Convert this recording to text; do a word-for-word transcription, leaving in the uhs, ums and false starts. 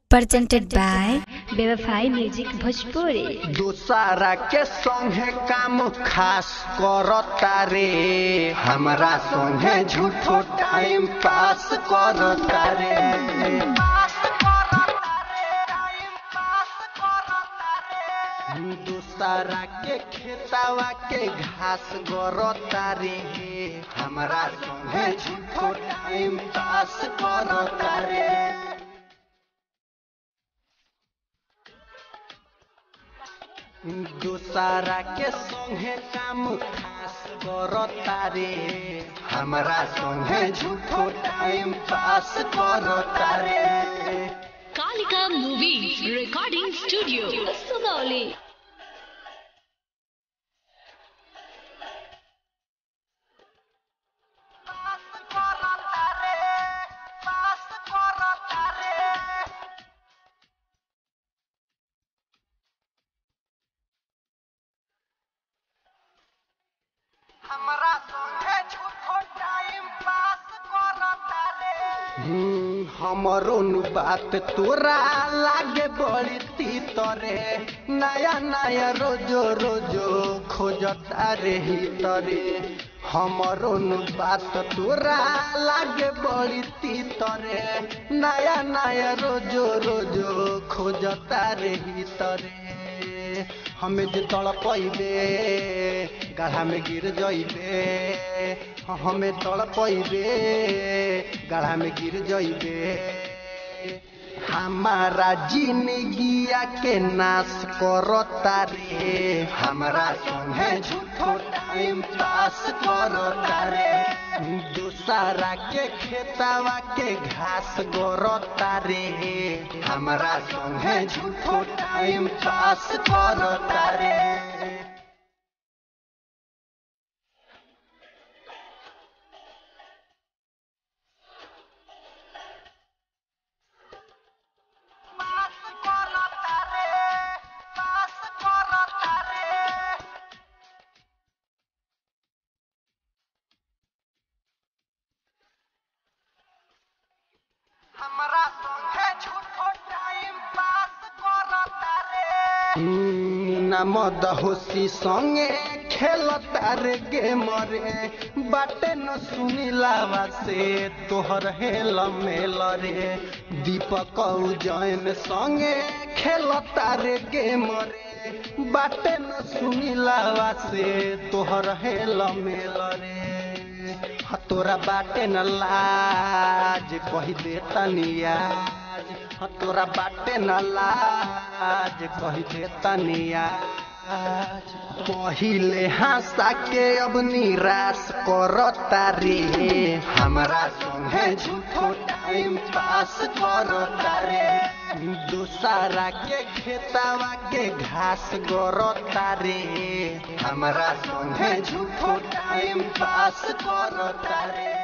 presented by Bevafai Music Bhojpuri। दूसरा के संगे काम खास करता रे, हमरा संगे झूठो टाइम पास करता रे। दूसरा के खेतवा के घास गरता रे, हमरा संगे झूठो टाइम पास करता रे। दूसरा के संगे काम खास करता रे, हमरा संगे झूठो टाइम पास करता रे। Kalika Movies Recording Studio, Sugauli। हमरा संगे झूठो टाइम पास करता रे। हमरो नु बात तोरा लागे बड़ी तीतरे, नया नया रोजो रोजो खोजता रे तरे। हमरो नु बात तोरा लागे बड़ी तीतरे, नया नया रोजो रोजो खोजता रे तरे। हमें जे तड़पैबे गाढ़ा में गिर जइबे, हमें तड़पैबे गाढ़ा में गिर जइबे। हमारा जिंदगिया के नाश करता रे, हमरा संगे झूठो टाइम पास करता रे। दूसरा के खेतवा के घास गरता रे, हमरा संगे झूठो टाइम पास करता रे। हमरा संगे झूठो टाइम पास करता रे। नमद होशी संगे खेलता रे गेम रे, बाटे न सुनिलावा से तोहर हेल मेल रे। दीपक उजैन संगे खेलता रे गेम रे, बाटे न सुनिलावा से तोहर हेल मेल रे। तोरा बाटे न लाज कही दे तनियाज, तोरा बाटे न लाज कही दे तनियाज। पहिले हंसा के अब निराश करता रे, हमरा संगे झूठो टाइम पास करता रे। दूसरा के खेतवा के घास गरता रे, हमरा संगे झूठो टाइम पास करता रे।